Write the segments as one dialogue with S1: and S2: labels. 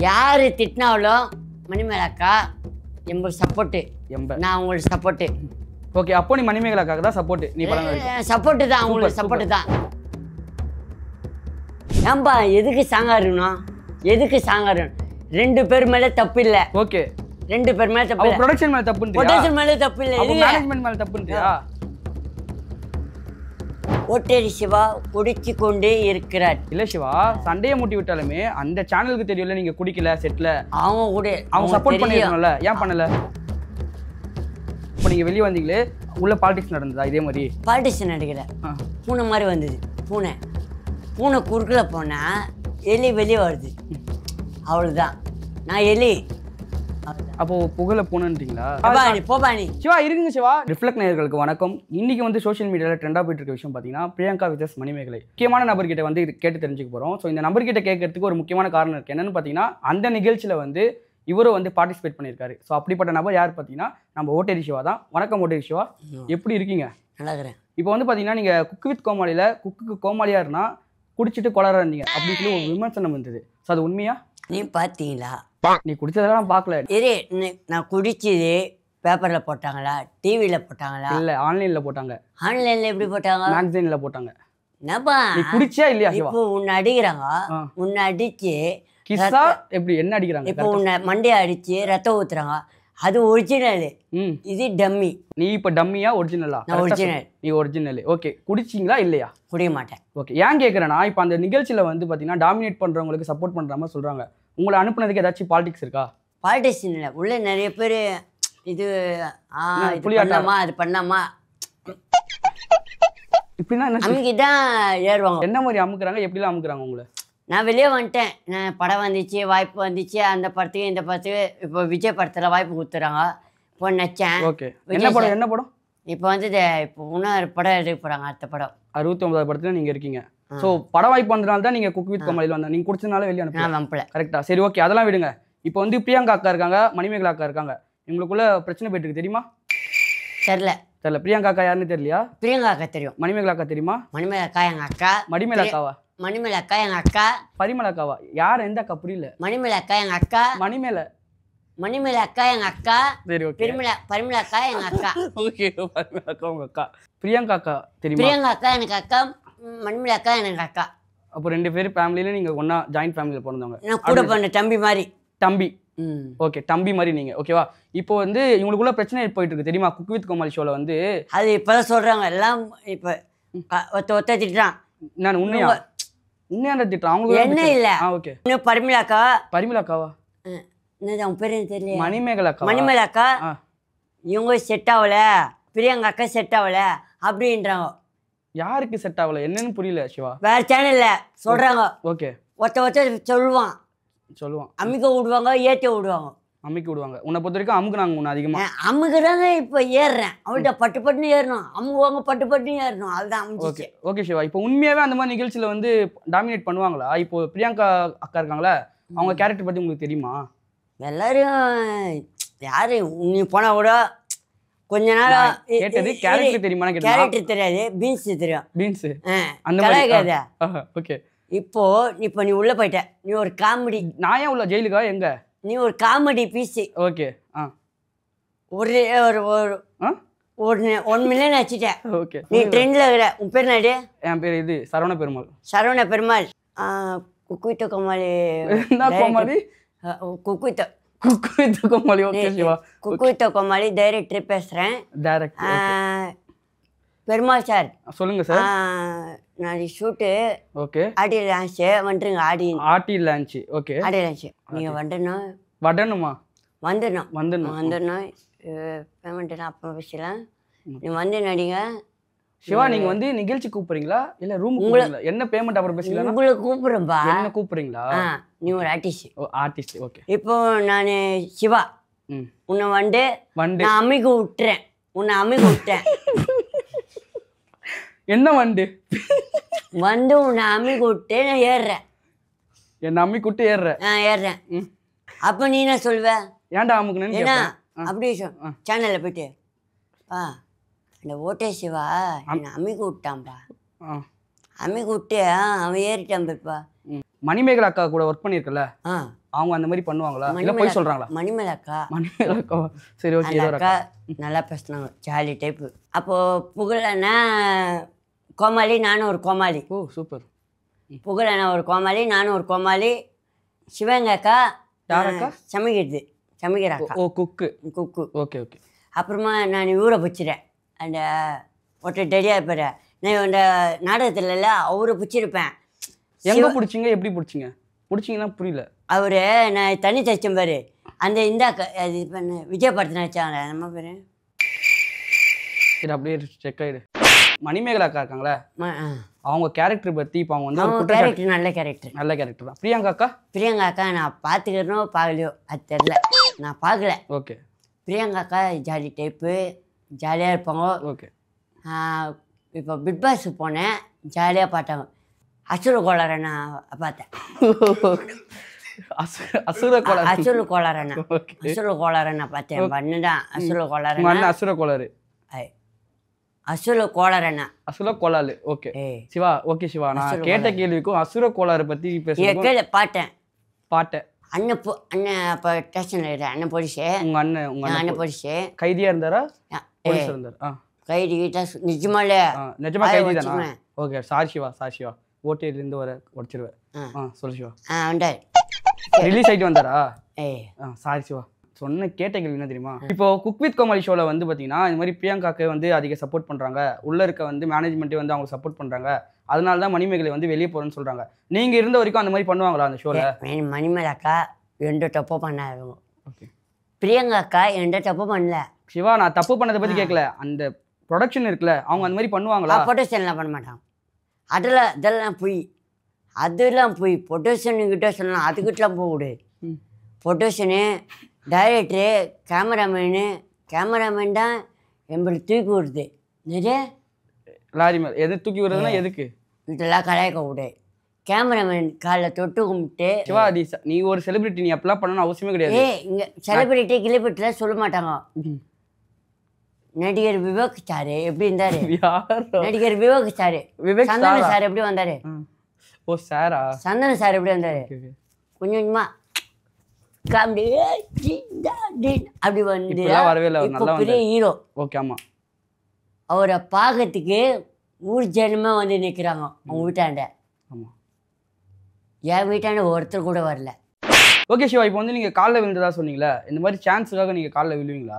S1: யார் திட்டினாலும் மணிமேகலக்கா எங்களுக்கு சப்போர்ட்டு. நான் உங்களுக்கு சப்போர்ட்டு.
S2: ஓகே, அப்போ நீ மணிமேகலாக்காக தான் சப்போர்ட். நீ
S1: சப்போர்ட்டு தான், உங்களுக்கு சப்போர்ட்டு தான். ஏன்பா எதுக்கு சாங்கா இருக்கணும்? எதுக்கு சாங்கா இருக்கணும்? 2 பேர் மேலே தப்பு இல்லை.
S2: ஓகே,
S1: 2 பேர் மேலே தப்பு இல்லை.
S2: ப்ரொடக்ஷன் மேலே தப்புன்றியா?
S1: ப்ரொடக்ஷன் மேலே தப்பு இல்லை.
S2: மேனேஜ்மெண்ட் மேலே தப்புன்றியா?
S1: ஓட்டேரி சிவா குடிச்சு கொண்டே இருக்கிறார்.
S2: இல்ல சிவா, சண்டையை மூட்டி விட்டாலுமே அந்த சேனலுக்கு தெரியல நீங்க குடிக்கல செட்ல. அவங்க சப்போர்ட் பண்ணிருக்கணும்ல, ஏன் பண்ணல? இப்போ நீங்க வெளியே வந்தீங்களே, உள்ள பாலிடிக்ஸ் நடந்ததா இதே மாதிரி?
S1: பாலிடிக்ஸ் நடக்கல, பூனை மாதிரி வந்தது. பூனை குறுக்கல போனா எலி வெளியே வருது, அவ்வளவுதான். நான் எலி.
S2: அப்போ புகழ போனீங்களா?
S1: சிவா
S2: இருக்குங்க சிவா. ரிஃப்ளெக்ட் நேயர்களுக்கு வணக்கம். இன்னைக்கு வந்து சோஷியல் மீடியாவில் ட்ரெண்டாக போயிட்டு இருக்க விஷயம் பார்த்தீங்கன்னா பிரியங்கா வித் மணிமேகலை. முக்கியமான நபர்கிட்ட வந்து இது கேட்டு தெரிஞ்சுக்க போகிறோம். ஸோ இந்த நபர்கிட்ட கேட்கறதுக்கு ஒரு முக்கியமான காரணம் இருக்குது. என்னென்னு பார்த்தீங்கன்னா, அந்த நிகழ்ச்சியில் வந்து இவரும் வந்து பார்ட்டிசிபேட் பண்ணியிருக்காரு. ஸோ அப்படிப்பட்ட நபர் யார் பார்த்தீங்கன்னா நம்ம ஓட்டேரி சிவா தான். வணக்கம் ஓட்டேரி சிவா, எப்படி இருக்கீங்க?
S1: நல்லா இருக்கிறேன்.
S2: இப்போ வந்து பார்த்தீங்கன்னா நீங்கள் குக்கு வித் கோமாளியில் குக்குக்கு கோமாளியாக இருந்தால் குடிச்சிட்டு கொலரா இருந்தீங்க அப்படின்னு சொல்லி ஒரு விமர்சனம் வந்தது. ஸோ அது உண்மையா?
S1: நீ பார்த்தீங்களா?
S2: நீ குடிச்சதெல்லாம் பார்க்கல.
S1: நான் குடிச்சது பேப்பரில் போட்டாங்களா, டிவியில் போட்டாங்களா?
S2: இல்லை, ஆன்லைனில் போட்டாங்க.
S1: ஆன்லைனில் எப்படி போட்டாங்க?
S2: மேக்சினில் போட்டாங்க.
S1: என்னப்பா
S2: நீ குடிச்சியா இல்லையா?
S1: இப்போ உன்னை அடிக்கிறாங்க, உன்னை அடிச்சு
S2: கிஸ்ஸா எப்படி என்ன அடிக்கிறாங்க?
S1: இப்போ உன்னை மண்டையை அடிச்சு ரத்தம் ஊத்துறாங்க, அது ஒரிஜினல். இது டம்மி.
S2: நீ இப்போ டம்மியா ஒரிஜினலா?
S1: நான் ஒரிஜினல்.
S2: நீ ஒரிஜினல். ஓகே, குடிச்சிங்களா இல்லையா?
S1: குடிக்க மாட்டேன்.
S2: ஓகே, ஏன் கேட்குறேன்னா, இப்போ அந்த நிகழ்ச்சியில் வந்து பார்த்தீங்கன்னா டாமினேட் பண்ணுறவங்களுக்கு சப்போர்ட் பண்ணுற மாதிரி சொல்கிறாங்க. உங்களை அனுப்புனதுக்கு ஏதாச்சும் பாலிடிக்ஸ் இருக்கா?
S1: பாலிடிக்ஸ் இல்லை, உள்ள நிறைய பேர் இது பண்ணாமா அது பண்ணாமா
S2: இப்படின்னா
S1: அமுக்கி தான் ஏறுவாங்க.
S2: என்ன மாதிரி அமுக்குறாங்க, எப்படிலாம் அமுக்குறாங்க உங்களை?
S1: நான் வெளியே வந்துட்டேன். நான் படம் வந்துச்சு, வாய்ப்பு வந்துச்சு, அந்த படத்துக்கு இந்த படத்துக்கு. இப்போ விஜய் படத்தில் வாய்ப்பு கொடுத்துறாங்க, இப்போ நச்சேன்.
S2: ஓகே, என்ன படம்? என்ன படம்?
S1: இப்போ வந்து இப்போ இன்னொரு படம் எடுக்க போகிறாங்க, அடுத்த படம்.
S2: 69வது படத்தில் நீங்கள் இருக்கீங்க. ஸோ படம் வாய்ப்பு வந்ததுனால தான் நீங்கள் குக் வித் கோமாளியில் வந்தா. நீங்கள் குடிச்சதுனால வெளியே அனுப்பல. கரெக்டா? சரி, ஓகே, அதெல்லாம் விடுங்க. இப்போ வந்து பிரியங்கா அக்கா இருக்காங்க, மணிமேகலா அக்கா இருக்காங்க. இவங்களுக்குள்ள பிரச்சனை போயிட்டு இருக்கு, தெரியுமா?
S1: தெரியல.
S2: பிரியங்கா அக்கா யாருன்னு தெரியலையா?
S1: பிரியங்கா அக்கா தெரியும்.
S2: மணிமேகலா அக்கா தெரியுமா?
S1: மணிமேகலா அக்கா எங்கள் அக்கா.
S2: மணிமேகலா அக்காவா?
S1: மணிமேகலா அக்கா எங்கள் அக்கா.
S2: பரிமளா அக்காவா? யார்? எந்த அக்கா? புரியல.
S1: மணிமேகலா அக்கா எங்கள் அக்கா. மணிமேகலா அக்கா எங்கள் அக்கா.
S2: சரி, ஓகே.
S1: பரிமளா அக்கா எங்கள் அக்கா.
S2: ஓகே, பரிமளா அக்கா உங்க அக்கா. பிரியங்கா அக்கா தெரியுமா?
S1: பிரியங்கா அக்கா எனக்கு அக்கா, மணிமேகலா அக்கா எனக்கு அக்கா.
S2: அப்போ 2 பேர் ஃபேமிலியில நீங்க ஒண்ணா ஜாயிண்ட் ஃபேமிலியில பிறந்தவங்க.
S1: நான் கூட பண்ண தம்பி மாதிரி.
S2: தம்பி. ஓகே, தம்பி மாதிரி நீங்க. ஓகேவா? இப்போ வந்து இவங்களுக்குள்ள பிரச்சனை போயிட்டு இருக்கு, தெரியுமா? குக் வித் கோமாளி ஷோல வந்து
S1: அது இப்பதான் சொல்றாங்க எல்லாம். இப்போ ஒத்த திட்டுறான்.
S2: நான் உண்மையா திட்டுறான் அவங்க
S1: என்ன இல்ல.
S2: ஓகே,
S1: பரிமளா அக்கா.
S2: பரிமளா அக்காவா?
S1: என்னது அவங்க பேரு தெரியல.
S2: மணிமேகலா அக்கா.
S1: மணிமேகலா அக்கா இவங்க செட் ஆகல, பிரியங்கா அக்கா செட் ஆகல அப்படின்றாங்க.
S2: யாருக்கு செட் ஆகல? என்னன்னு புரியல சிவா.
S1: வேற சேனல்ல சொல்றாங்க.
S2: ஓகே,
S1: ஒத்த சொல்லுவான். அம்மிக்க விடுவாங்க, ஏற்ற விடுவாங்க.
S2: அம்மிக்க விடுவாங்க. உன்னை பொறுத்த வரைக்கும் அமுக்குனாங்க உன்னை அதிகமா.
S1: அமுக்குறாங்க. இப்போ ஏறுறேன், அவள்கிட்ட பட்டு பட்டுன்னு ஏறணும், அமுக்குவாங்க, பட்டு பட்டுன்னு ஏறணும், அதுதான் அமுச்சு.
S2: ஓகே சிவா, இப்போ உண்மையாவே அந்த மாதிரி நிகழ்ச்சியில வந்து டாமினேட் பண்ணுவாங்களா? இப்போ பிரியங்கா அக்கா இருக்காங்களா, அவங்க கேரக்டர் பத்தி உங்களுக்கு தெரியுமா?
S1: எல்லாரும் யாரு நீ போனா கூட கொஞ்ச நாள்
S2: கேட்டது கேரக்டர் தெரியுமா?
S1: கேரக்டர் தெரியாது, பீன்ஸ் தெரியும்.
S2: பீன்ஸ்
S1: அந்த மாதிரி.
S2: ஓகே,
S1: இப்போ நீ உள்ள போயிட்ட, நீ ஒரு காமெடி.
S2: நான் ஏன் உள்ள ஜெயிலுக்கா? எங்க
S1: நீ ஒரு காமெடி பீஸ்.
S2: ஓகே,
S1: ஒரு ஒரு ஒரு 1 மில்லியன் வச்சுட்ட.
S2: ஓகே,
S1: நீ ட்ரெண்ட்ல இருக்கிற. உன் பேர் என்னடி?
S2: என் பேர் இது சரவண பெருமாள்.
S1: சரவண பெருமாள். குக்குவித்த கோமாளி.
S2: என்ன கோமாளி?
S1: குக்குவித்த
S2: கோமாளி. ஓகே சிவா,
S1: குக்குவித்த கோமாளி டைரக்டர் பேசுறேன். பெருமாள் சார்
S2: சொல்லுங்க சார்.
S1: நாளைக்கு ஷூட்டு.
S2: ஓகே,
S1: ஆடி லான்ச் வந்துருங்க.
S2: Audio launch. Okay,
S1: audio launch நீங்க வந்துடணும். வந்துடணும். பேமெண்ட் அப்புறம் பேசலாம். நீ வந்து நடிங்க
S2: சிவா. நீங்க வந்து நிகழ்ச்சி கூப்பிடுறீங்களா இல்ல ரூம் கூப்பிடுறீங்களா? என்ன பேமெண்ட் அப்புறம் பேசலாம்.
S1: உங்களை கூப்பிடுறேன்பா.
S2: என்ன கூப்பிடுறீங்களா?
S1: நீ ஒரு ஆர்டிஸ்ட்.
S2: ஆர்டிஸ்ட். ஓகே,
S1: இப்போ நான் சிவா உன்னை நான் அம்மிக்கு விட்டுறேன். உன்னை அம்மிக்கு விட்டேன்.
S2: என்ன வண்டு
S1: உன்னை அம்மிக்கு விட்டு நான் ஏறுறேன்.
S2: என்ன அம்மி கூட்டு
S1: ஏறுறேன். அப்ப நீ என்ன சொல்வ?
S2: ஏன்டா அமுக்குன்னு
S1: ஏன்னா அப்படி சேனல்ல போயிட்டு அந்த ஓட்டே சிவா என்னை அம்மிக்கு விட்டான்பா. அம்மிக்கு விட்டு அவன் ஏறிட்டான்.
S2: மணிமேகலை அக்கா கூட ஒர்க் பண்ணியிருக்கல,
S1: ஆ
S2: அவங்க அந்த மாதிரி பண்ணுவாங்களா இல்லை போய் சொல்கிறாங்களா?
S1: மணிமேகலை அக்கா
S2: மணிமேகலை அக்கா சரி ஓகே.
S1: அந்த அக்கா நல்லா பேசினாங்க, ஜாலி டைப்பு. அப்போது புகழண்ணா கோமாளி, நானும் ஒரு கோமாளி.
S2: ஓ சூப்பர்.
S1: புகழண்ணா ஒரு கோமாளி, நானும் ஒரு கோமாளி. சிவங்க அக்கா
S2: யாரக்கா?
S1: சமைக்கிற அக்கா.
S2: ஓ குக்கு. Okay okay.
S1: அப்புறமா நான் ஊரை பிடிச்சிட்டேன். அந்த ஒருத்தர் டெடியாக இருப்பார், நான் அந்த நாடகத்தில் அவரை பிடிச்சிருப்பேன்.
S2: எங்கே பிடிச்சிங்க, எப்படி பிடிச்சிங்க? பிடிச்சிங்கன்னா புரியல.
S1: அவர் நான் தண்ணி தச்சேன் பாரு, அந்த இந்த அது பண்ண விஜய் படத்தை நினச்சாங்க நம்ம பேர்.
S2: சரி அப்படியே செக் ஆகிடு. மணிமேகலை அக்கா இருக்காங்களே, அவங்க கேரக்டர் பற்றி இப்போ அவங்க வந்து
S1: கேரக்டர் நல்ல கேரக்டர்
S2: தான். பிரியங்கா அக்கா
S1: நான் பார்த்துக்கிறனோ பார்க்கலையோ அது தெரில, நான் பார்க்கல.
S2: ஓகே.
S1: பிரியங்கா அக்கா ஜாலி டைப்பு, ஜாலியாக இருப்பாங்க.
S2: ஓகே.
S1: இப்போ பிக் பாஸ் போனேன், ஜாலியாக பார்த்தாங்க. அசுர கோளாரை நான் பார்த்தேன்.
S2: அசுர
S1: கோளாரை நான் பார்த்தேன். பண்ணுதான் அசுர கோளாறு. அசுர கோளாறு.
S2: ஓகே சிவா. ஓகே சிவா, நான் கேட்ட கேள்விக்கும் அசுர கோளாறு பற்றி
S1: பேசுகிறேன். பாட்டேன். அண்ணன் அப்போ ஸ்டேஷனில் இருக்கிற அண்ணன் போலீஸு. உங்கள் அண்ணன் போலீஸு
S2: கைதியாக இருந்தாரா? போலீஸ் இருந்தார்.
S1: கைதி நிஜமாலே
S2: கைதி தானே? ஓகே. சாரி சிவா ஓட்டிலேருந்து உடச்சிருவேன். சொல்லு சிவா.
S1: வந்தார்,
S2: ரிலீஸ் ஆகிட்டு வந்தாரா? சாரி சிவா. சொன்ன கேட்ட கேள்வி என்ன தெரியுமா, இப்போ குக் வித் கோமாளி ஷோவில் வந்து பார்த்தீங்கன்னா இந்த மாதிரி பிரியங்காக்கு வந்து அதிக சப்போர்ட் பண்ணுறாங்க, உள்ளே இருக்க வந்து மேனேஜ்மெண்ட்டே வந்து அவங்க சப்போர்ட் பண்ணுறாங்க, அதனால தான் மணிமேகலை வந்து வெளியே போகிறேன்னு சொல்கிறாங்க. நீங்கள் இருந்த வரைக்கும் அந்த மாதிரி பண்ணுவாங்களா அந்த ஷோவில்?
S1: மணிமேகலை அக்கா எந்த தப்பு பண்ணாங்க. ஓகே. பிரியங்கா அக்கா எந்த தப்பு பண்ணல.
S2: சிவா, நான் தப்பு பண்ணதை பற்றி கேட்கல, அந்த ப்ரொடக்ஷன் இருக்குல்ல, அவங்க அந்த மாதிரி பண்ணுவாங்களா?
S1: ப்ரொடக்ஷன்லாம் பண்ண மாட்டாங்க. அதெல்லாம் போய் ப்ரொடக்ஷனுக்கிட்ட சொல்லலாம், அதுக்கிட்டலாம் போகக்கூடாது. ப்ரொடக்ஷனு, டைரக்டரு, கேமராமேன் தான் எங்களை தூக்கி விடுது. நிறைய
S2: லாரி மேலே எது தூக்கி விடுறதுனா எதுக்கு?
S1: இதெல்லாம் கலாய்க்க கூடாது. கேமராமேன் காலில் தொட்டு கும்பிட்டு.
S2: சிவா, நீ ஒரு செலிபிரிட்டி, நீ அப்பெல்லாம் பண்ணணும்னு அவசியமே கிடையாது.
S1: இங்கே செலிபிரிட்டி கிளிபிரிட்டிலாம் சொல்ல மாட்டாங்க. நடிகர் விவேக் சார் எப்படி இருந்தாரு? நடிகர் விவேக் சார். சந்தன சார் எப்படி வந்தாரு?
S2: ஓ சாரா?
S1: சந்தன சார் எப்படி வந்தாரு? கொஞ்சம் கொஞ்சமா காமெடி அப்படி வந்து பெரிய ஹீரோ.
S2: ஓகே. ஆமாம்,
S1: அவரை பார்க்கறதுக்கு ஊர் ஜனமே வந்து நிற்கிறாங்க அவங்க வீட்டாண்ட.
S2: ஆமாம்,
S1: என் வீட்டாண்ட ஒருத்தர் கூட வரல.
S2: ஓகே சிவா, இப்போ வந்து நீங்கள் காலில் விழுந்ததா சொன்னீங்களே, இந்த மாதிரி சான்ஸுக்காக நீங்கள் காலில் விழுவீங்களா?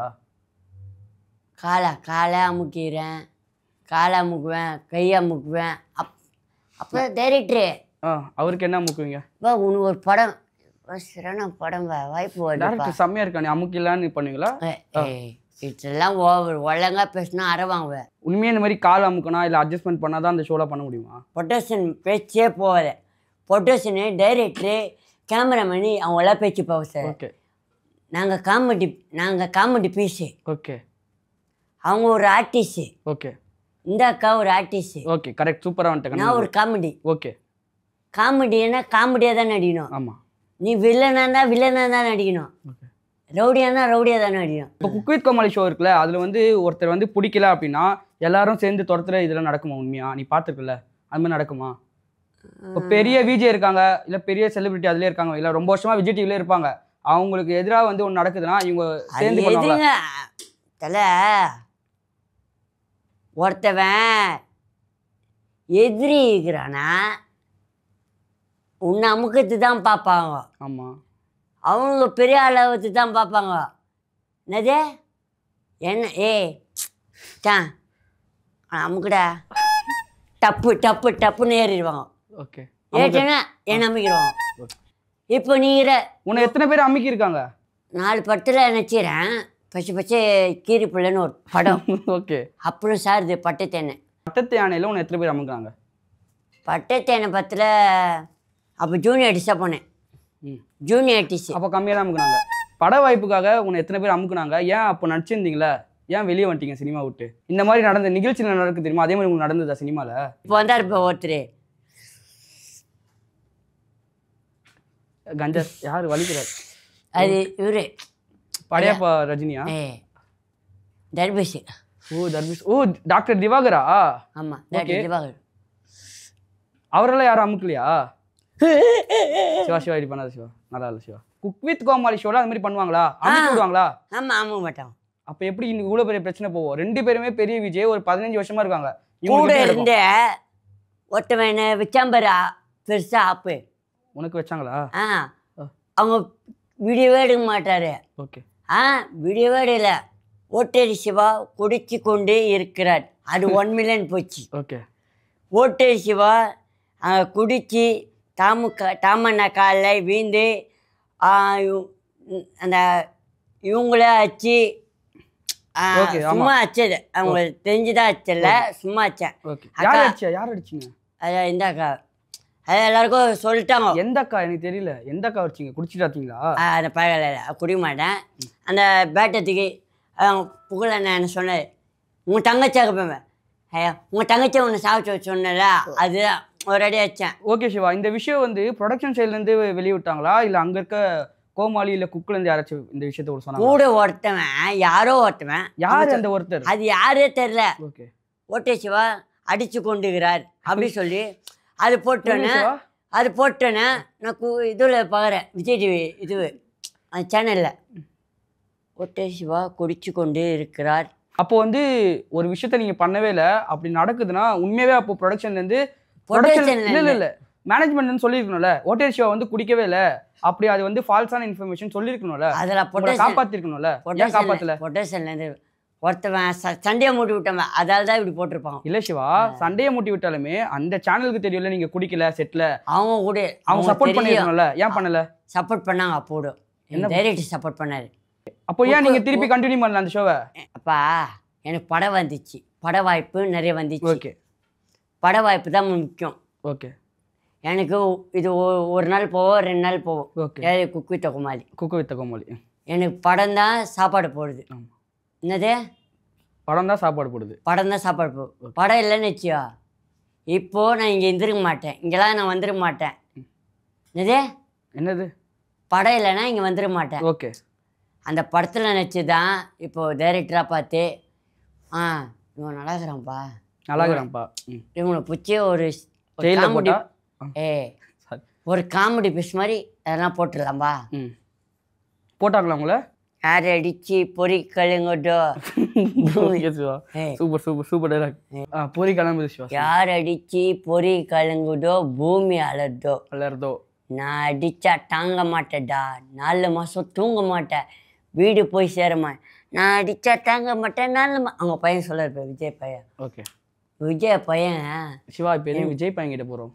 S1: காலை அமுக்கிறேன், காலை அமுக்குவேன், கையை அமுக்குவேன். அப்புறம் டைரக்டரு
S2: அவருக்கு என்ன அமுக்குவீங்க?
S1: உனக்கு ஒரு படம் சரியான படம் வாய்ப்பு வருது,
S2: செம்மையாக இருக்கா, நீ அமுக்கலான்னு பண்ணுவீங்களா?
S1: இதெல்லாம் ஒழுங்கா பேசினா அறவாங்குவேன்.
S2: உண்மையாக இந்த மாதிரி கால் அமுக்கணும் இல்லை அட்ஜஸ்ட்மெண்ட் பண்ணால் தான் அந்த ஷோவில் பண்ண முடியுமா?
S1: ப்ரொடக்ஷன் பேச்சே போகல. ப்ரொடக்ஷனு, டைரக்டரு, கேமராமேனு அவங்களாம் பேச்சு போக சார்.
S2: ஓகே.
S1: நாங்கள் காமெடி பீஸு.
S2: ஓகே.
S1: அவங்க ஒரு ஆர்டிஸ்ட்டு.
S2: ஓகே.
S1: இந்த அக்கா ஒரு ஆர்டிஸ்ட்டு.
S2: ஓகே, கரெக்ட், சூப்பராக வந்துட்டேன்.
S1: நான் ஒரு காமெடி.
S2: ஓகே.
S1: காமெடினா காமெடியாக தான் நடிக்கணும்.
S2: ஆமாம்.
S1: நீ வில்லனாக தான் நடிக்கணும். ரவுடியானா ரவுடியாக தான் நடிக்கணும்.
S2: இப்போ குக் வித் கோமாளி ஷோ இருக்குல்ல, அதில் வந்து ஒருத்தர் வந்து பிடிக்கல அப்படின்னா எல்லாரும் சேர்ந்து துரத்துற இதெல்லாம் நடக்குமா? உண்மையா நீ பார்த்துருக்குல்ல, அது மாதிரி நடக்குமா? இப்போ பெரிய விஜே இருக்காங்க, இல்லை பெரிய செலிபிரிட்டி அதிலே இருக்காங்க, இல்லை ரொம்ப வருஷமாக விஜய் டிவிலே இருப்பாங்க, அவங்களுக்கு எதிராக வந்து ஒன்று நடக்குதுன்னா இவங்க சேர்ந்து பண்ணுவாங்க.
S1: தலை ஒருத்தவன் எதிரி இருக்கிறானா உன்னை அமுக்கத்து தான் பார்ப்பாங்க.
S2: ஆமாம்,
S1: அவங்க பெரிய அளவுக்கு தான் பார்ப்பாங்க. என்னது என்ன தான் அமுக்குடா டப்புன்னு ஏறிடுவாங்க.
S2: ஓகே.
S1: ஏற்றனா என்ன அமுக்கிடுவாங்க. இப்போ
S2: உன்னை எத்தனை பேர் அமுக்கியிருக்காங்க?
S1: 4 படத்தில் நினச்சிக்கிறேன். பச்சை கீரி பிள்ளைன்னு ஒரு படம்.
S2: ஓகே.
S1: அப்புறம் சார் இது பட்டத்து
S2: யானையில் உன்னை எத்தனை பேர் அமுக்குறாங்க?
S1: பட்டத்து யானை படத்தில் அப்போ ஜூனியர் ஆர்டிஸ்டாக போனேன். Junior artist.
S2: அப்போ கம்மியாக தான் அமுக்குனாங்க. பட வாய்ப்புக்காக உன்னை எத்தனை பேர் அமுக்குனாங்க? ஏன் அப்போ நடிச்சிருந்தீங்களா, ஏன் வெளியே வந்துட்டீங்க சினிமா விட்டு? இந்த மாதிரி நடந்த நிகழ்ச்சியில் நடக்கு தெரியுமா? அதே மாதிரி உங்களுக்கு நடந்ததா சினிமாவில்?
S1: இப்போ வந்தார் இப்போ ஒருத்தர்
S2: கஞ்சர் யார் வலிக்கிறார்?
S1: அது இவரு
S2: படையப்பா ரஜினியா?
S1: தர்பீஷ்.
S2: ஓ டாக்டர் திவாகரா?
S1: ஆமாம், டாக்டர் திவாகர்.
S2: அவரெல்லாம் யாரும் அமுக்கலையா? சிவா சிவா இப்படி பண்ணாத சிவா, நல்லா இல்லை சிவா. குக் வித் கோமாளி ஷோல அது மாதிரி பண்ணுவாங்களா, அமுச்சு விடுவாங்களா?
S1: ஆமா ஆமா மாட்டான்.
S2: அப்ப எப்படி இவ்வளவு பெரிய பிரச்சனை போவோம்? 2 பேருமே பெரிய விஜய், ஒரு 15 வருஷமா இருக்காங்க.
S1: கூட இருந்த ஒருத்தவன் வச்சாம்பரா பெருசா ஆப்பு
S2: உனக்கு வச்சாங்களா?
S1: அவங்க வீடியோவே எடுக்க மாட்டாரு.
S2: ஓகே.
S1: வீடியோவே எடுக்கல. ஓட்டேரி சிவா குடிச்சு கொண்டே இருக்கிறார். அது 1 மில்லியன் போச்சு.
S2: ஓகே.
S1: ஓட்டேரி சிவா குடிச்சு தாமண்ணா காலில் வீழ்ந்து அந்த இவங்களே அச்சு சும்மா அச்சது. அவங்க தெரிஞ்சுதான் அச்சல, சும்மா அச்சேன்.
S2: யார் அடிச்சிங்க?
S1: அதான் இந்த அக்கா, அது எல்லாருக்கும் சொல்லிட்டாங்க.
S2: எந்த அக்கா எனக்கு தெரியல. எந்த அக்கா அடிச்சிங்க? குடிச்சிட்டாத்தீங்களா?
S1: அந்த பகல குடிக்க மாட்டேன். அந்த பேட்டத்துக்கு புகழ நான் சொன்னேன், உங்கள் தங்கச்சியாக போவேன். ஐயா உங்கள் தங்கச்சியை ஒன்று சாப்பிட்டு சொன்னல, அதுதான் ஒரு அடி வச்சேன்.
S2: ஓகே சிவா, இந்த விஷயம் வந்து ப்ரொடக்ஷன் சைட்லேருந்து வெளியிட்டாங்களா இல்லை அங்கே இருக்க கோமாளி இல்லை குக்குலேருந்து யாராச்சும் இந்த விஷயத்த ஒரு சொன்னாங்க?
S1: கூட ஒருத்தவன், யாரோ ஒருத்தவன்.
S2: யார் அந்த ஒருத்தர்?
S1: அது யாரே தெரில.
S2: ஓகே.
S1: ஓட்டே சிவா அடித்து கொண்டுகிறார் அப்படி சொல்லி அது போட்டோன்னே நான் இதில் பார்க்குறேன், விஜய் டிவி இது அந்த சேனலில் ஓட்டே சிவா குடிச்சு கொண்டு இருக்கிறார்.
S2: அப்போ வந்து ஒரு விஷயத்த நீங்கள் பண்ணவே இல்லை, அப்படி நடக்குதுன்னா உண்மையாகவே அப்போ ப்ரொடக்ஷன்லேருந்து இல்லை மேனேஜ்மெண்ட்னு சொல்லியிருக்கணும்ல, ஓட்டே சிவா வந்து குடிக்கவே இல்லை, அப்படி அது வந்து ஃபால்ஸான இன்ஃபர்மேஷன் சொல்லியிருக்கணும்ல,
S1: அதில்
S2: காப்பாற்றிருக்கணும்ல. ஏன் காப்பாற்றல?
S1: பொட்டேஷன்லேருந்து ஒருத்தவன் சண்டையை மூட்டி விட்டவன், அதால் தான் இப்படி போட்டிருப்பான்.
S2: இல்லை சிவா, சண்டையை மூட்டி விட்டாலுமே அந்த சேனலுக்கு தெரியல நீங்கள் குடிக்கல செட்டில்.
S1: அவங்க கூட
S2: அவங்க சப்போர்ட் பண்ணிருக்கணும்ல, ஏன் பண்ணல?
S1: சப்போர்ட் பண்ணாங்க. அப்போடு என்ன டைரக்டர் சப்போர்ட் பண்ணாரு.
S2: அப்போ ஏன் நீங்கள் திருப்பி கண்டினியூ பண்ணல அந்த ஷோவை?
S1: அப்பா எனக்கு பட வந்துச்சு, பட வாய்ப்பு நிறைய வந்துச்சு.
S2: ஓகே.
S1: பட வாய்ப்பு தான் முக்கியம்.
S2: ஓகே.
S1: எனக்கு இது ஒரு நாள் போவோம், 2 நாள் போவோம்.
S2: ஓகே.
S1: குக்கு வித்த கோமாளி.
S2: குக்கு வித்த கோமாளி
S1: எனக்கு படம் தான் சாப்பாடு போடுது. என்னது?
S2: படம் தான் சாப்பாடு போடுது.
S1: படம் தான் சாப்பாடு போடும். படம் இல்லைன்னு வச்சியா இப்போது நான் இங்கே இருந்திருக்க மாட்டேன், இங்கெல்லாம் நான் வந்துருக்க மாட்டேன். என்னது? படம் இல்லைன்னா இங்கே வந்துருக்க மாட்டேன்.
S2: ஓகே.
S1: அந்த படத்தில் நினச்சி தான் இப்போது டைரக்டராக பார்த்து இவன் நல்லாகிறான்ப்பா இவங்களை பிடிச்சி ஒரு காமெடி ஒரு காமெடி பீஸ் மாதிரி அதெல்லாம் போட்டுடலாம்பா.
S2: போட்டாங்களா உங்களை?
S1: யார் அடிச்சு பொறி கழுங்கட்டோ.
S2: Super super super dialogue. பொறி கலங்குது.
S1: யார் அடிச்சு பொறி கழுங்குதோ பூமி அலர்தோ. நான் அடிச்சா தாங்க மாட்டேன்டா, 4 மாதம் தூங்க மாட்டேன், வீடு போய் சேரமா. நான் அடிச்சா தாங்க மாட்டேன் 4 மாதம். அவங்க பையன் சொல்ல விஜய் பையன்.
S2: ஓகே.
S1: விஜய் பையன்
S2: சிவா இப்போ விஜய் பையன் கிட்ட போகிறோம்.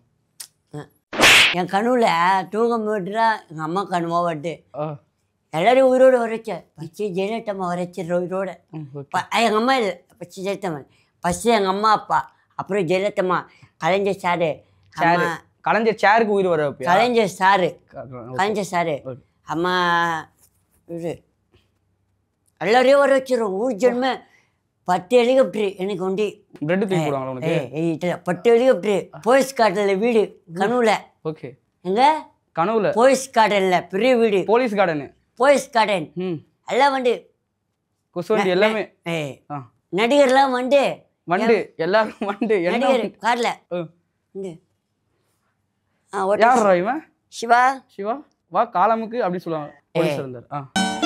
S1: என் கனவுல தூங்க போட்டுடா, எங்கள் அம்மா கனவாக வட்டு எல்லாரும் உயிரோடு வரைச்ச பச்சை ஜெயலலிதா வரைச்சி உயிரோட. எங்கள் அம்மா இல்லை, பச்சை ஜெயலலிதா ஃபஸ்ட்டு எங்கள் அம்மா அப்பா, அப்புறம் ஜெயலலிதா, கலைஞர் சாரு.
S2: கலைஞர் சேருக்கு உயிர் வர
S1: கலைஞர் சாரு அம்மா இது எல்லாரையும் வர வச்சிடும். ஊர் ஜென்ம 10 ஹெலிகாப்டரு எனக்கு உண்டி. 10 ஹெலிகாப்டரு போலீஸ் கார்டனில் வீடு கனவுல.
S2: ஓகே.
S1: எங்க
S2: கனவுல?
S1: போலீஸ் கார்டனில் பெரிய வீடு.
S2: போலீஸ் கார்டன்
S1: எல்லாம் வந்து
S2: எல்லாமே
S1: நடிகர்லாம் வந்து
S2: எல்லாரும் வந்து
S1: நடிகர் கார்ல.
S2: யார் இவன்?
S1: சிவா.
S2: சிவா வா காலமுக்கு அப்படி சொல்லுவாங்க. போலீஸ் இருந்தார்.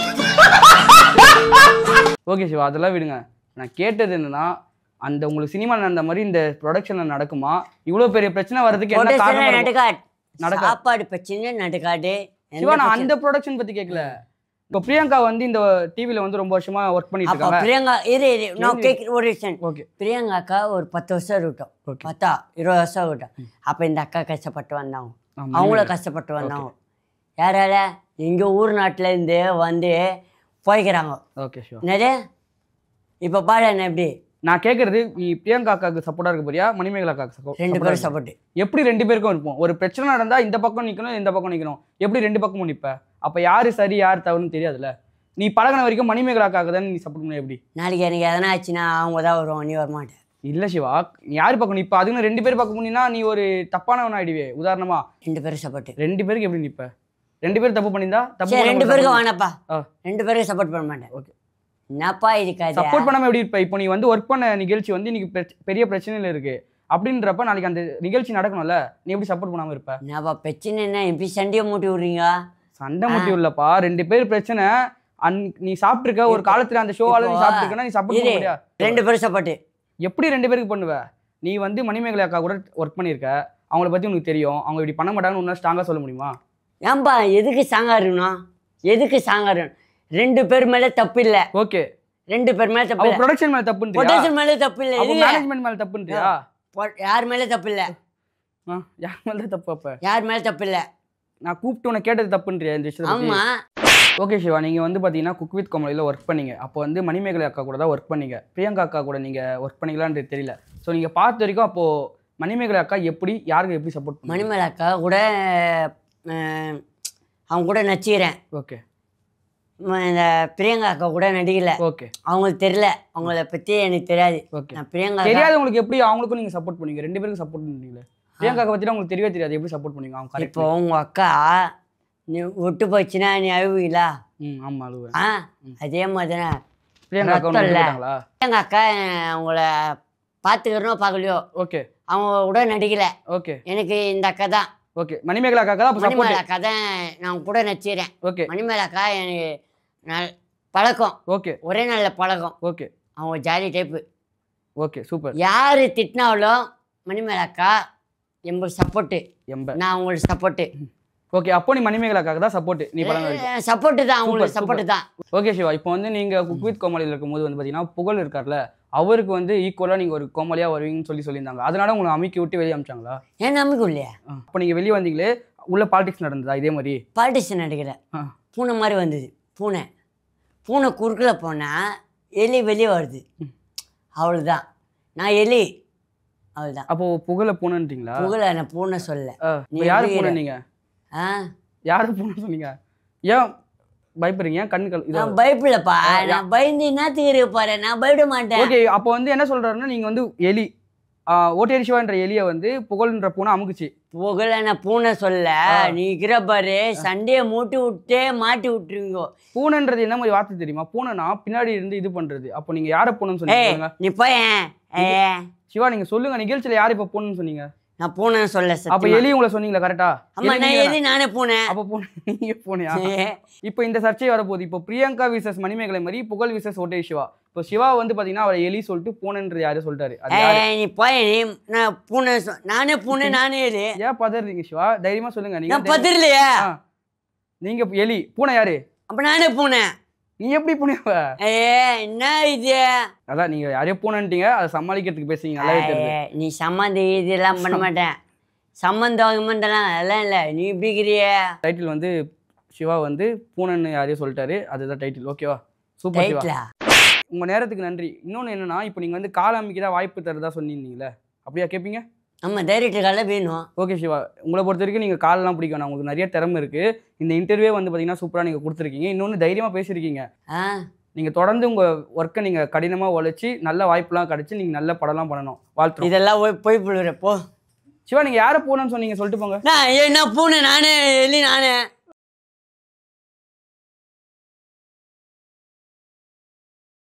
S2: ஓகே சிவா, அதெல்லாம் விடுங்க. நான் கேட்டது என்னன்னா, அந்த உங்களுக்கு சினிமா நடந்த மாதிரி இந்த ப்ரொடக்ஷன்ல நடக்குமா? இவ்வளவு பெரிய பிரச்சனை வர்றதுக்கு என்ன காரணம்?
S1: சாப்பாடு பிரச்சனை நடக்காது
S2: சிவா. நான் அந்த ப்ரொடக்ஷன் பத்தி கேட்கல. இப்போ பிரியங்கா வந்து இந்த டிவில வந்து ரொம்ப வருஷமா ஒர்க் பண்ணிட்டு இருக்காங்க.
S1: பிரியங்கா நான் கேட்குற ஒரு விஷயம். ஓகே. பிரியங்காக்கா ஒரு 10 வருஷம் இருக்கட்டும், 10 20 வருஷம் இருக்கட்டும். அப்போ இந்த அக்கா கஷ்டப்பட்டு வந்தாங்க, அவங்களும் கஷ்டப்பட்டு வந்தாங்க. யாரால எங்கள் ஊர் நாட்டிலேருந்து வந்து போய்க்கிறாங்க.
S2: Okay show.
S1: என்னது இப்போ பாரு என்ன எப்படி?
S2: நான் கேட்குறது, நீ பிரியங்கா அக்காவுக்கு சப்போர்ட்டாக இருக்க போறியா மணிமேகலா அக்காவுக்கு சப்போர்ட்?
S1: 2 பேரும் சப்போர்ட்.
S2: எப்படி 2 பேருக்கும் இருப்போம்? ஒரு பிரச்சனை நடந்தால் இந்த பக்கம் நிற்கணும், இந்த பக்கம் நிற்கணும். எப்படி 2 பக்கமும் நிற்ப? அப்போ யார் சரி யார் தவறுன்னு தெரியாதுல்ல. நீ பழகின வரைக்கும் மணிமேகலா அக்காவுக்கு தானே நீ சப்போர்ட் பண்ண. எப்படி
S1: நாளைக்கு எனக்கு எதனா ஆச்சுன்னா அவங்க தான் வருவாங்க, நீ வரமாட்டேன்.
S2: இல்லை சிவா, நீ யார் பக்கம் நிற்ப? அதுக்குன்னு 2 பேர் பக்கம் பண்ணினா நீ ஒரு தப்பானவன் ஆகிடுவே. உதாரணமா
S1: 2 பேரும் சப்போர்ட்.
S2: 2 பேருக்கு எப்படி நிற்ப? 2 பேரும் தப்பு பண்ணியிருந்தா தப்பு.
S1: 2 பேருக்கு வேணாப்பா, 2 பேருக்கு சப்போர்ட் பண்ண மாட்டேன். ஓகே. என்னப்பா இதுக்காக
S2: சப்போர்ட் பண்ணாமல் எப்படி இருப்ப? இப்போ நீ வந்து ஒர்க் பண்ண நிகழ்ச்சி வந்து இன்னைக்கு பெரிய பிரச்சனையில் இருக்கு. அப்படின்றப்ப நாளைக்கு அந்த நிகழ்ச்சி நடக்கணும்ல, நீ எப்படி சப்போர்ட் பண்ணாம இருப்ப?
S1: என்னப்பா பிரச்சனை என்ன எப்படி சண்டையை மூட்டி விடுறீங்க?
S2: சண்டை முட்டி இல்லப்பா, 2 பேர் பிரச்சனை. நீ சாப்பிட்டுருக்க ஒரு காலத்துல அந்த ஷோவால நீ சாப்பிட்டுருக்கனா நீ சப்போர்ட் பண்ண முடியா?
S1: 2 பேரும் சப்போர்ட்
S2: எப்படி 2 பேருக்கு பண்ணுவ? நீ வந்து மணிமேகலை அக்கா கூட ஒர்க் பண்ணியிருக்க, அவங்கள பத்தி உனக்கு தெரியும், அவங்க இப்படி பண்ண மாட்டாங்கன்னு உன்னால ஸ்ட்ராங்கா சொல்ல முடியுமா?
S1: ஏன்பா எதுக்கு சாங்கா இருக்கணும்? எதுக்கு சாங்கா இருக்கணும்? 2 பேர் மேல தப்பு இல்ல.
S2: ஓகே,
S1: 2 பேர் மேல தப்பு இல்ல.
S2: ப்ரொடக்ஷன் மேல தப்புன்றியா?
S1: ப்ரொடக்ஷன் மேல தப்பு இல்ல.
S2: அப்ப மேனேஜ்மென்ட் மேல தப்புன்றியா?
S1: யார் மேல தப்பு இல்ல.
S2: யார் மேல தப்பு? அப்ப
S1: யார் மேல தப்பு இல்ல.
S2: நான் கூப்பிட்டு உன்னை கேட்டது தப்புன்றியா இந்த விஷயத்தை?
S1: ஆமா.
S2: ஓகே சிவா, நீங்க வந்து பாத்தீங்கன்னா குக் வித் கோமாளியில் ஒர்க் பண்ணீங்க. அப்போ வந்து மணிமேகலை அக்கா கூட தான் ஒர்க் பண்ணீங்க, பிரியங்கா அக்கா கூட நீங்க ஒர்க் பண்ணீங்களான்றது தெரியல. ஸோ நீங்க பார்த்த வரைக்கும் அப்போ மணிமேகலை அக்கா எப்படி யாருக்கு எப்படி சப்போர்ட் பண்ணி?
S1: மணிமேகலை அக்கா கூட அவங்க கூட நடிச்சுக்கிறேன்.
S2: ஓகே.
S1: இந்த பிரியங்கா அக்கா கூட நடிக்கல.
S2: ஓகே.
S1: அவங்களுக்கு தெரியல, அவங்கள பத்தி எனக்கு தெரியாது.
S2: ஓகே.
S1: நான் பிரியங்கா
S2: தெரியாது உங்களுக்கு, எப்படி அவங்களுக்கும் நீங்க சப்போர்ட் பண்ணீங்க? 2 பேருக்கும் சப்போர்ட் பண்ணீங்களே. பிரியங்கா அக்கா பத்தி உங்களுக்கு தெரியவே தெரியாது, எப்படி சப்போர்ட் பண்ணீங்க? அவங்க
S1: இப்போ உங்க அக்கா நீ விட்டு போச்சுன்னா நீ அழுவீங்களா?
S2: ஆமா அழுவேன்.
S1: அதே மாதிரி தான்
S2: பிரியங்கா அக்கா வந்துட்டாங்களா?
S1: பிரியங்கா அக்கா அவங்கள பார்த்துக்கிறனோ பார்க்கலையோ,
S2: ஓகே,
S1: அவங்க கூட நடிக்கல.
S2: ஓகே.
S1: எனக்கு இந்த அக்கா தான்.
S2: ஓகே, மணிமேகலை அக்கா தான் அப்ப
S1: மணிமேகலை
S2: சப்போர்ட்.
S1: அக்கா தான் நான் கூட நடிச்சுக்கிறேன்.
S2: ஓகே.
S1: மணிமேகலை அக்கா எனக்கு பழக்கம்.
S2: ஓகே.
S1: ஒரே நல்ல பழக்கம்.
S2: ஓகே.
S1: அவங்க ஜாலி டைப்பு.
S2: Okay, super.
S1: யார் திட்டினாலும் மணிமேகலை அக்கா எங்களுக்கு சப்போர்ட்டு, நான் உங்களுக்கு சப்போர்ட்டு.
S2: ஓகே, அப்போ நீ மணிமேகலை அக்காக்கு தான் சப்போர்ட். நீ படம்
S1: சப்போர்ட்டு தான், அவங்களுக்கு சப்போர்ட்டு தான்.
S2: ஓகே சிவா, இப்போ வந்து நீங்க குக் வித் கோமாளியில் இருக்கும்போது வந்து பார்த்தீங்கன்னா புகழ் இருக்கார்ல, அவருக்கு வந்து ஈக்குவலாக நீங்கள் ஒரு கோமாளியாக வருவீங்கன்னு சொல்லியிருந்தாங்க. அதனால உங்களை அமைக்கி விட்டு வெளியே அமிச்சாங்களா?
S1: ஏன் நம்பிக்கை இல்லையா?
S2: அப்போ நீங்கள் வெளியே வந்தீங்களே, உள்ள பாலிடிக்ஸ் நடந்ததா இதே மாதிரி?
S1: பாலிடிக்ஸ் நடிக்கல, பூனை மாதிரி வந்தது. பூனை குறுக்கில் போனால் எலி வெளியே வருது, அவ்வளோதான். நான் எலி, அவ்வளோதான்.
S2: அப்போ புகழை பூனைன்றீங்களா?
S1: புகழை நான் பூனை சொல்ல.
S2: யாரு பூனை? நீங்கள் யாரு பூனை சொன்னீங்க? ஏன் பயப்படுறீங்க?
S1: நான் பயப்படலப்பா, நான் பயந்து என்னத்துக்கு இருக்க பாரு, நான் பயப்பட மாட்டேன்.
S2: ஓகே, அப்போ வந்து என்ன சொல்றாருன்னா, நீங்க வந்து எலி ஓட்டேரி சிவான்ற எலியை வந்து புகழ்ன்ற பூனை அமுக்குச்சு.
S1: புகழ நான் பூனை சொல்ல, நீ இருக்கிற பாரு சண்டையை மூட்டி விட்டே மாட்டி விட்டுருங்க.
S2: பூனைன்றது என்ன மாதிரி வார்த்தை தெரியுமா? பூனைனா பின்னாடி இருந்து இது பண்றது. அப்போ நீங்க யாரை பூனைன்னு சொன்னீங்க?
S1: நீ போய்
S2: சிவா நீங்க சொல்லுங்க, நிகழ்ச்சியில யார் இப்ப பூனைன்னு சொன்னீங்க?
S1: நான் பூனை சொல்ல.
S2: அப்ப எலி உங்களை சொன்னீங்களா? கரெக்டா?
S1: ஆமா, நான் எலி, நானே பூனை.
S2: அப்ப பூனை நீங்க பூனையா? இப்போ இந்த சர்ச்சை வரப்போகுது. இப்போ பிரியங்கா விசஸ் மணிமேகலை மாதிரி புகழ் விசஸ் ஓட்டேரி சிவா. இப்போ சிவா வந்து பாத்தீங்கன்னா அவர் எலி சொல்லிட்டு பூனைன்றது யாரும் சொல்லிட்டாரு.
S1: நீ போய் நான் பூனை, நானே பூனை, நானே எலி.
S2: ஏன் பதறீங்க சிவா? தைரியமா சொல்லுங்க.
S1: நீங்க பதறலையா?
S2: நீங்க எலி, பூனை யாரு?
S1: அப்ப நானே பூனை.
S2: நீ எப்படி பூனைவ?
S1: என்ன இது?
S2: அதான் நீங்க யாரையோ பூனைன்ட்டீங்க, அதை சமாளிக்கிறதுக்கு பேசுறீங்க. நல்லாவே தெரியுது.
S1: நீ சம்மந்த இதெல்லாம் பண்ண மாட்டேன், சம்மந்தம் அதெல்லாம் இல்லை. நீ இப்படிக்கிறிய
S2: டைட்டில் வந்து சிவா வந்து பூனைன்னு யாரையும் சொல்லிட்டாரு, அதுதான் டைட்டில். ஓகேவா? சூப்பர் சிவா, உங்க நேரத்துக்கு நன்றி. இன்னொன்று என்னன்னா, இப்போ நீங்க வந்து கால அமைக்க வாய்ப்பு தரதா சொன்னீங்களே, அப்படியா கேட்பீங்க?
S1: நம்ம டைரக்டர் கால வேணும்.
S2: ஓகே சிவா, உங்களை பொறுத்த வரைக்கும் நீங்கள் காலெலாம் பிடிக்கும், உங்களுக்கு நிறைய திறமை இருக்குது. இந்த இன்டர்வியூ வந்து பார்த்தீங்கன்னா சூப்பராக நீங்கள் கொடுத்துருக்கீங்க. இன்னொன்று தைரியமாக பேசியிருக்கீங்க. நீங்கள் தொடர்ந்து உங்கள் ஒர்க்கை நீங்கள் கடினமாக உழைச்சி நல்ல வாய்ப்புலாம் கிடச்சி நீங்கள் நல்ல படம்லாம் பண்ணணும். வாழ்த்து.
S1: இதெல்லாம் போய் போடுறப்போ
S2: சிவா, நீங்கள் யாரை போகணும்னு சொன்னீங்க? சொல்லிட்டு போங்க.
S1: நான் பூனை, நானே எலி, நானே